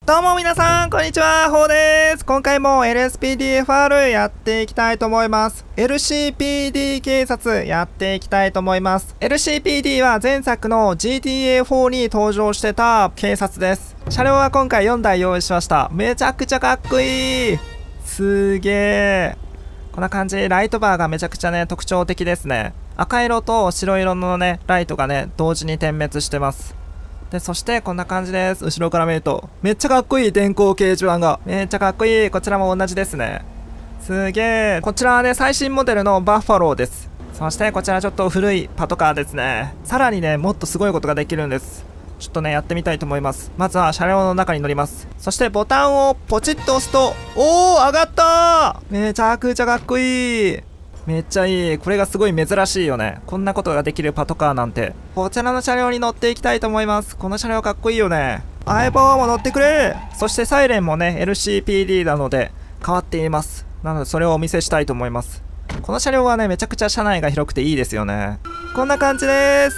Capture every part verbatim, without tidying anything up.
どうも皆さん、こんにちは、ほうです。今回も エルエスピーディーエフアール やっていきたいと思います。エルシーピーディー 警察やっていきたいと思います。エルシーピーディー は前作の ジーティーエーフォー に登場してた警察です。車両は今回よんだい用意しました。めちゃくちゃかっこいい。すげえ。こんな感じ、ライトバーがめちゃくちゃね、特徴的ですね。赤色と白色のね、ライトがね、同時に点滅してます。で、そしてこんな感じです。後ろから見ると。めっちゃかっこいい電光掲示板が。めっちゃかっこいい。こちらも同じですね。すげえ。こちらはね、最新モデルのバッファローです。そしてこちらちょっと古いパトカーですね。さらにね、もっとすごいことができるんです。ちょっとね、やってみたいと思います。まずは車両の中に乗ります。そしてボタンをポチッと押すと、おー、上がったー。めちゃくちゃかっこいい。めっちゃいい。これがすごい珍しいよね。こんなことができるパトカーなんて。こちらの車両に乗っていきたいと思います。この車両かっこいいよね。相棒も乗ってくれ。そしてサイレンもね、エルシーピーディー なので変わっています。なのでそれをお見せしたいと思います。この車両はね、めちゃくちゃ車内が広くていいですよね。こんな感じです。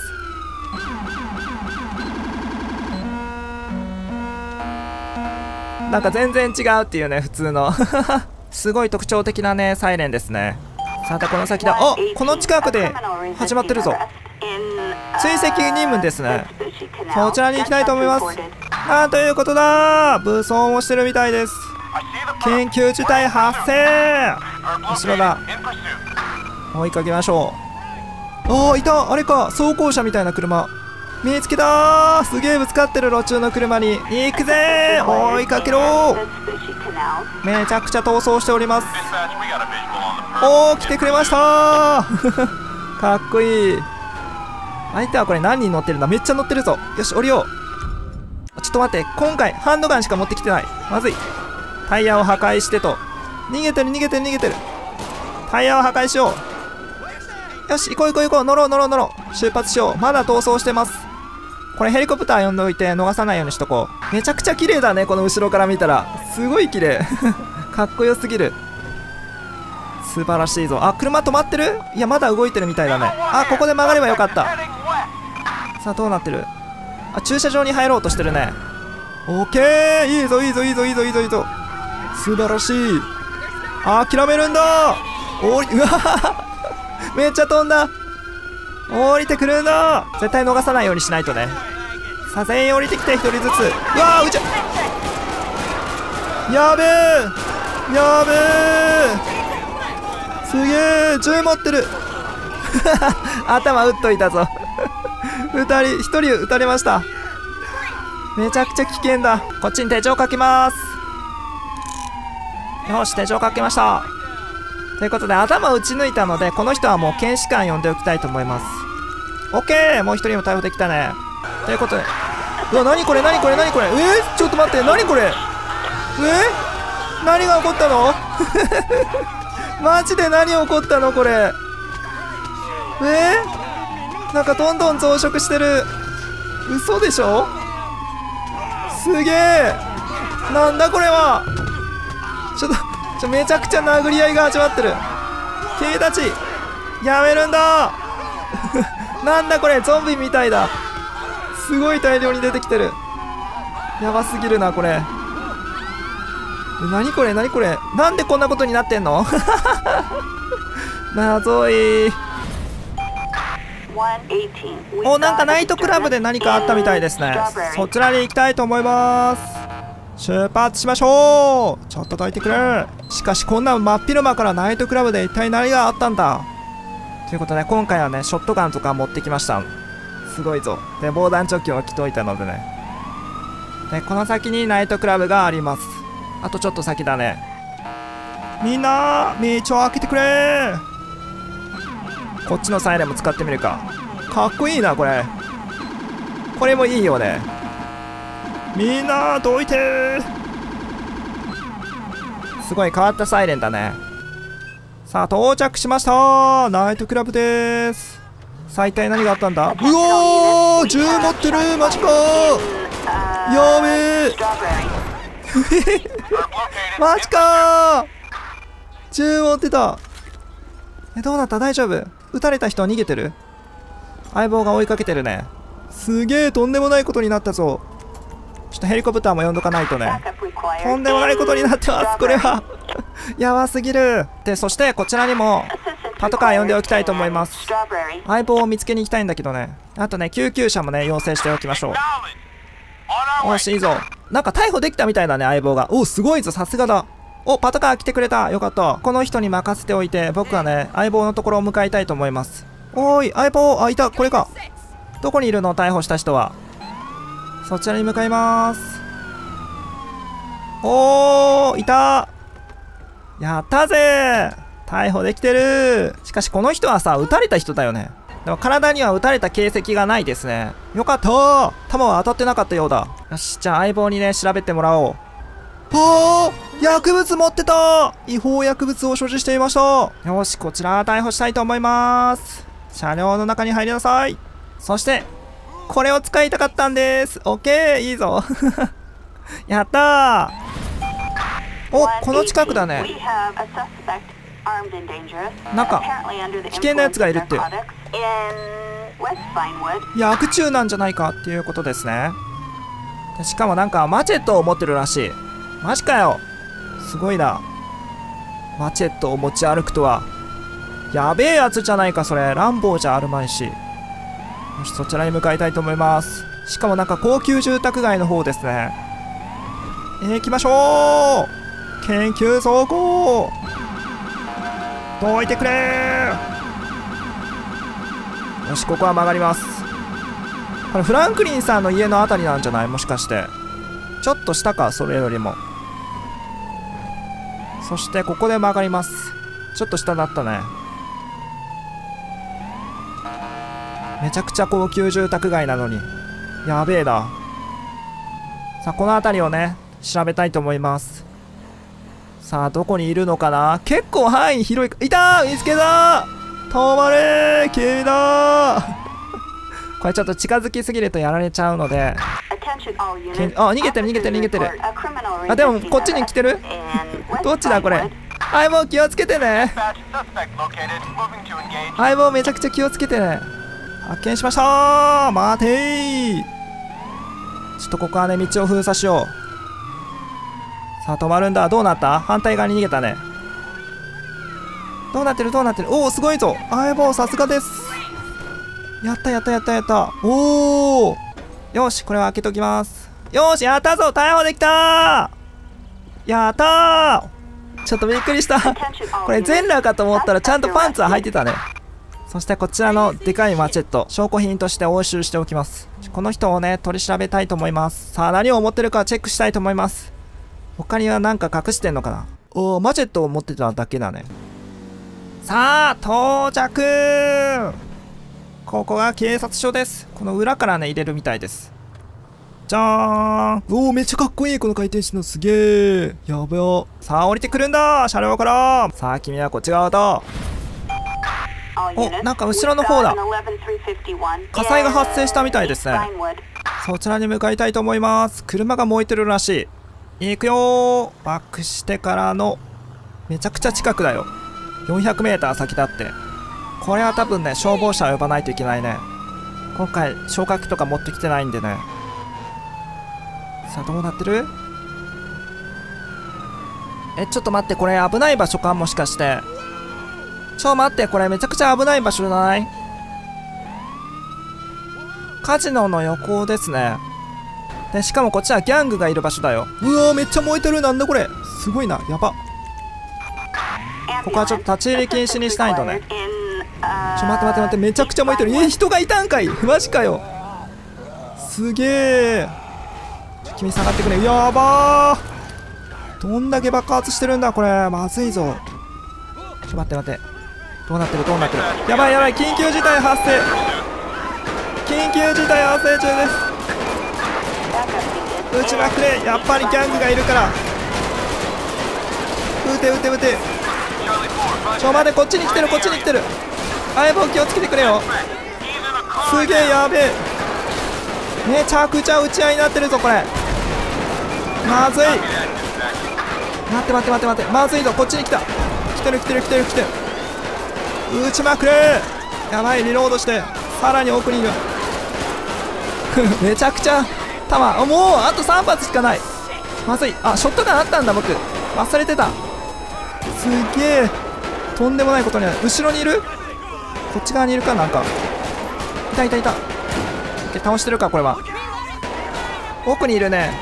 なんか全然違うっていうね、普通の。すごい特徴的なね、サイレンですね。さてこの先だ。あ、この近くで始まってるぞ。追跡任務ですね。そちらに行きたいと思います。なんということだ。武装もしてるみたいです。緊急事態発生。後ろだ。追いかけましょう。ああ、いた。あれか、装甲車みたいな車見つけたー。すげえぶつかってる路中の車に行くぜー。追いかけろー。めちゃくちゃ逃走しております。おー、来てくれましたー。かっこいい。相手はこれ何人乗ってるんだ。めっちゃ乗ってるぞ。よし、降りよう。ちょっと待って、今回ハンドガンしか持ってきてない。まずい。タイヤを破壊してと。逃げてる逃げてる逃げてる。タイヤを破壊しよう。よし、行こう行こう行こう。乗ろう乗ろう乗ろう。出発しよう。まだ逃走してます。これヘリコプター呼んでおいて逃さないようにしとこう。めちゃくちゃ綺麗だね、この後ろから見たら。すごい綺麗。かっこよすぎる。素晴らしいぞ。あ、車止まってる？いや、まだ動いてるみたいだね。あ、ここで曲がればよかった。さあ、どうなってる？あ、駐車場に入ろうとしてるね。オッケー。いいぞいいぞいいぞいいぞいいぞいいぞ。素晴らしい。あ、諦めるんだ。おり、うわめっちゃ飛んだ。降りてくるんだ。絶対逃さないようにしないとね。さあ、全員降りてきて、一人ずつ。うわー、うちゃやべえやべえ。すげえ、銃持ってる。頭打っといたぞ。二人、一人撃たれました。めちゃくちゃ危険だ。こっちに手錠かけます。よし、手錠かけました。ということで、頭打ち抜いたので、この人はもう検視官呼んでおきたいと思います。オッケー。もう一人も逮捕できたね。ということで、うわ、何これ何これ何これ。えー、ちょっと待って、何これ。えー、何が起こったの。マジで何起こったのこれ。えー、なんかどんどん増殖してる。嘘でしょ。すげえ。なんだこれは。ちょっとちょめちゃくちゃ殴り合いが始まってる。君たちやめるんだ。なんだこれ、ゾンビみたいだ。すごい大量に出てきてる。やばすぎるなこれ。何これ何これ。なんでこんなことになってんの。謎い。お、なんかナイトクラブで何かあったみたいですね。そちらに行きたいと思います。出発しましょう。ちょっとどいてくれ。しかしこんな真っ昼間からナイトクラブで一体何があったんだ。ということで、今回はね、ショットガンとか持ってきました。すごいぞ。で、防弾チョッキを着といたのでね。で、この先にナイトクラブがあります。あとちょっと先だね。みんな道を開けてくれ。こっちのサイレンも使ってみるか。かっこいいなこれ。これもいいよね。みんなどいて。すごい変わったサイレンだね。さあ到着しました。ナイトクラブです。さあ一体何があったんだ。うおー、銃持ってる。マジか。やべえ。マジかー。銃持ってた。え、どうなった。大丈夫。撃たれた人は逃げてる。相棒が追いかけてるね。すげえ、とんでもないことになったぞ。 ちょっとヘリコプターも呼んどかないとね。とんでもないことになってますこれはやばすぎる。でそしてこちらにもパトカー呼んでおきたいと思います。相棒を見つけに行きたいんだけどね。あとね救急車もね要請しておきましょう。よしいいぞ。なんか逮捕できたみたいだね相棒が。おすごいぞさすがだ。おパトカー来てくれた。よかった。この人に任せておいて僕はね相棒のところを向かいたいと思います。おーい相棒。あいたこれか。どこにいるの逮捕した人は。そちらに向かいます。おーいた。やったぜ。逮捕できてる。しかしこの人はさ撃たれた人だよね。でも体には撃たれた形跡がないですね。よかった。弾は当たってなかったようだ。よしじゃあ相棒にね調べてもらおう。はあ薬物持ってた。違法薬物を所持していました。よしこちら逮捕したいと思います。車両の中に入りなさい。そしてこれを使いたかったんです。オッケーいいぞやったー。おこの近くだね。なんか危険なやつがいるって。薬中なんじゃないかっていうことですね。しかもなんかマチェットを持ってるらしい。マジかよすごいな。マチェットを持ち歩くとはやべえやつじゃないかそれ。乱暴じゃあるまいし。よしそちらに向かいたいと思います。しかもなんか高級住宅街の方ですね。えー、行きましょう。研究走行どいてくれー。よしここは曲がります。これフランクリンさんの家のあたりなんじゃないもしかして。ちょっと下かそれよりも。そしてここで曲がります。ちょっと下だったね。めちゃくちゃ高級住宅街なのにやべえな。さあこの辺りをね調べたいと思います。さあどこにいるのかな。結構範囲広い。いたー見つけたー。止まれー君だーこれちょっと近づきすぎるとやられちゃうので。あ逃げてる逃げてる逃げてる。あでもこっちに来てるどっちだこれ。相棒気をつけてね。相棒めちゃくちゃ気をつけてね。発見しましたー。待てー。ちょっとここはね道を封鎖しよう。さあ止まるんだ。どうなった。反対側に逃げたね。どうなってるどうなってる。おおすごいぞ相棒さすがです。やったやったやったやった。おおよしこれは開けときます。よしやったぞ逮捕できたー。やったー。ちょっとびっくりしたこれ全裸かと思ったらちゃんとパンツは履いてたね。そしてこちらのでかいマチェット証拠品として押収しておきます。この人をね取り調べたいと思います。さあ何を持ってるかチェックしたいと思います。他には何か隠してんのかな。おおマチェットを持ってただけだね。さあ到着。ここが警察署です。この裏からね入れるみたいです。じゃーん。おおめっちゃかっこいいこの回転してのすげえやべよ。さあ降りてくるんだ車両から。さあ君はこっち側だ。おなんか後ろの方だ。火災が発生したみたいですね。そちらに向かいたいと思います。車が燃えてるらしい。行くよー。バックしてからのめちゃくちゃ近くだよ。よんひゃくメーター先だって。これは多分ね消防車を呼ばないといけないね。今回消火器とか持ってきてないんでね。さあどうなってる。えちょっと待ってこれ危ない場所かもしかして。ちょ待ってこれめちゃくちゃ危ない場所じゃない。カジノの横ですね。でしかもこっちはギャングがいる場所だよ。うわーめっちゃ燃えてる。なんだこれすごいなやば。ここはちょっと立ち入り禁止にしたいとね。ちょ待って待って待ってめちゃくちゃ燃えてる。え人がいたんかいマジかよ。すげえ。君下がってくれ。やばー。どんだけ爆発してるんだこれ。まずいぞ。ちょ待って待って。どうなってるどうなってる。やばいやばい緊急事態発生。緊急事態発生中です。撃ちまくれ。やっぱりギャングがいるから撃て撃て撃て。ちょ待ってこっちに来てるこっちに来てる。相棒気をつけてくれよ。すげえやべえ。めちゃくちゃ撃ち合いになってるぞこれ。まずい。待って待って待って待ってまずいぞ。こっちに来た。来てる来てる来てる来てる。撃ちまくれ。やばいリロードしてさらに奥にいるめちゃくちゃ弾、もうあとさん発しかない。まずい。あ、ショットガンあったんだ僕、忘れてた。すげえ、とんでもないことになる。後ろにいる、こっち側にいるか。なんかいたいたいた。倒してるかこれは。奥にいるね。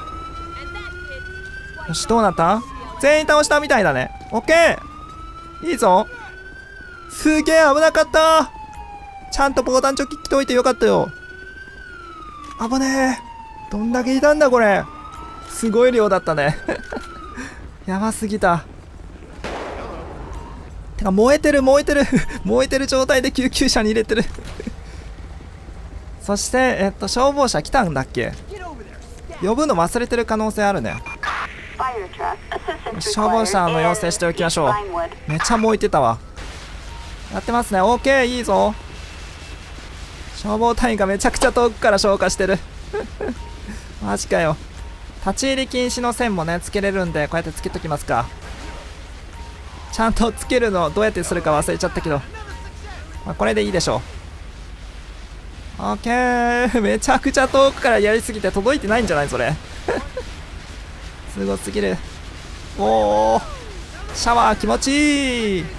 よし、どうなった？全員倒したみたいだね。オッケー、いいぞ。すげえ危なかった。ちゃんと防弾チョッキ着ておいてよかったよ。危ねえ、どんだけいたんだこれ。すごい量だったねやばすぎた。てか燃えてる燃えてる燃えてる状態で救急車に入れてるそしてえっと消防車来たんだっけ。呼ぶの忘れてる可能性あるね。消防車の要請しておきましょう。めっちゃ燃えてたわ。やってますね。 OK、 いいぞ。消防隊員がめちゃくちゃ遠くから消火してるマジかよ。立ち入り禁止の線もねつけれるんで、こうやってつけときますか。ちゃんとつけるのどうやってするか忘れちゃったけど、まあ、これでいいでしょう。 OK めちゃくちゃ遠くからやりすぎて届いてないんじゃないそれすごすぎる。おお、シャワー気持ちいい。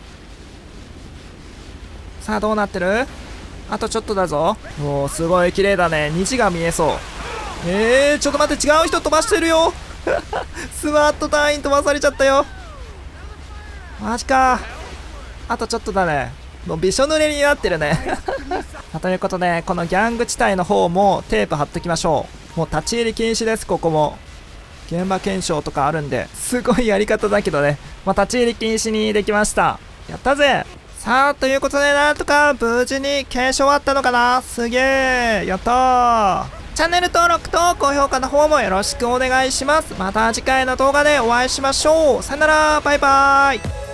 さあどうなってる。あとちょっとだぞ。おお、すごい綺麗だね。虹が見えそう。えー、ちょっと待って、違う人飛ばしてるよスマート隊員飛ばされちゃったよ。マジか。あとちょっとだね。もうびしょ濡れになってるねということで、このギャング地帯の方もテープ貼っときましょう。もう立ち入り禁止です。ここも現場検証とかあるんで、すごいやり方だけどね、まあ、立ち入り禁止にできました。やったぜ。さあということで、なんとか無事に検証終わったのかな。すげえ、やったー。チャンネル登録と高評価の方もよろしくお願いします。また次回の動画でお会いしましょう。さよなら、バイバーイ。